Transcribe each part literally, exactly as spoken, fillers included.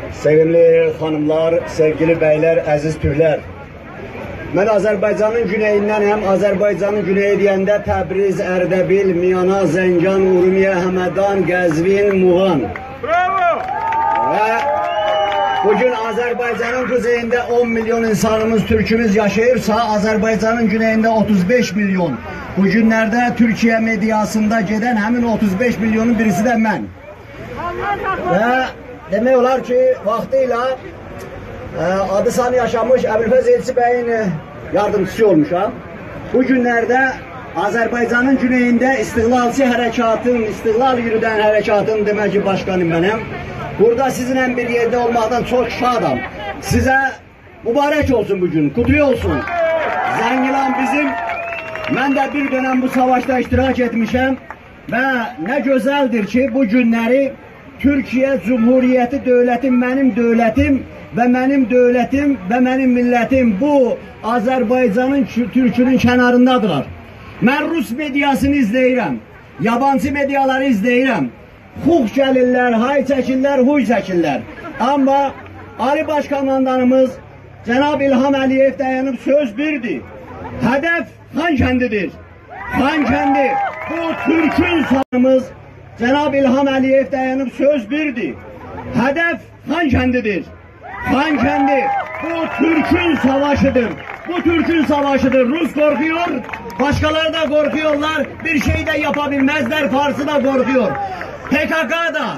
Sevimli hanımlar, sevgili beyler, əziz türlər. Mən Azərbaycanın güneyindənəm. Azərbaycanın güneyi deyəndə Təbriz, Ərdəbil, Miyana, Zəngan, Urmiya, Həmədan, Qəzvin, Muğan. Bravo! Və bugün Azərbaycanın kuzeyində on milyon insanımız, Türkümüz yaşayırsa, Azərbaycanın güneyində otuz beş milyon. Bu günlərdə Türkiye medyasında gedən həmin otuz beş milyonun birisi də mən. Və demək olar ki, vaxtıyla e, adı sanı yaşamış Əbülfəz Elçi bəyin yardımcısı olmuşam. Bu günlərdə Azərbaycanın güneyində istiqlalçı hərəkatın, istiqlal yürüdən hərəkatın demək ki, başkanım mənəm. Burada sizinlə bir yerdə olmaqdan çox şadam. Sizə mübarək olsun bugün, kutlu olsun. Zəngilan bizim, mən də bir dönəm bu savaşda iştirak etmişəm və nə gözəldir ki, bu günləri Türkiye Cumhuriyeti dövlətim, mənim dövlətim və mənim dövlətim və mənim millətim bu Azərbaycanın, Türkünün kənarındadılar. Mən Rus medyasını izləyirəm, yabancı medyaları izləyirəm. Hux gəlirlər, hay çəkirlər, huy çəkirlər. Amma Ali Başkomandanımız Cənab İlham Əliyev dayanıb söz birdir. Hədəf Xankəndidir. Xankəndi bu Türkün sanımız. Cənab İlham Əliyev dayanıb söz birdir. Hədəf Xankəndidir. Xankəndi bu Türkün savaşıdır. Bu Türkün savaşıdır. Rus korkuyor, başkaları da korkuyorlar. Bir şey de yapabilmezler. Farsı da korkuyor. P K K da,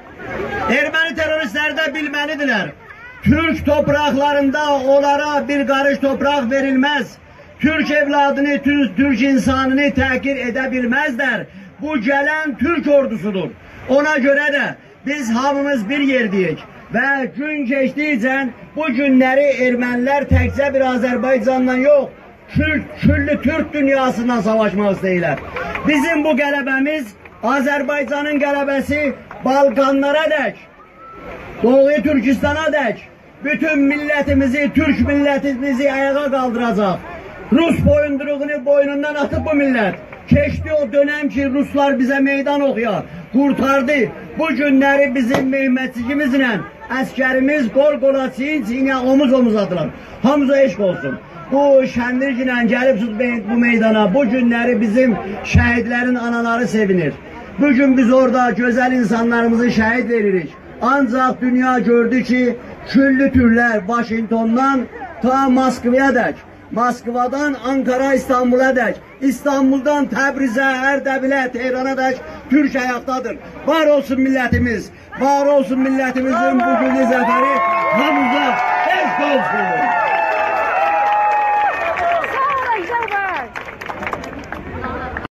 Ermeni teröristler de bilmelidirler. Türk topraklarında onlara bir karış toprak verilmez. Türk evladını, Türk, Türk insanını təhqir edebilmezler. Bu gelen Türk ordusudur. Ona göre de biz hamımız bir yerdəyik. Ve gün geçdikcə bu günləri ermənilər təkcə bir Azərbaycandan yox, küllü Türk dünyasından savaşmaq istəyirlər. Bizim bu qələbəmiz Azərbaycanın qələbəsi Balkanlara dək, Doğu Türkistan'a dək, bütün millətimizi, Türk millətimizi ayağa qaldıracaq. Rus boyunduruğunu boynundan atıp bu millət. Keçdi o dönem ki Ruslar bize meydan okuyor, kurtardı. Bu günləri bizim mühimmetçimizle əskerimiz qol qola çiyin-çiyinə omuz omuzadılar. Hamıza eşq olsun. Bu şəndirclə gəlib bu meydana, bu günləri bizim şəhidlərin anaları sevinir. Bugün biz orada güzel insanlarımızı şəhid veririk. Ancaq dünya gördü ki, küllü türlər Washington'dan ta Moskvaya dək, Moskvadan Ankara, İstanbul'a dək, İstanbul'dan Təbrizə, Ərdəbilə, Tehrana dək Türk ayaqdadır. Var olsun millətimiz, var olsun milletimizin bugünü zəfəri hamıza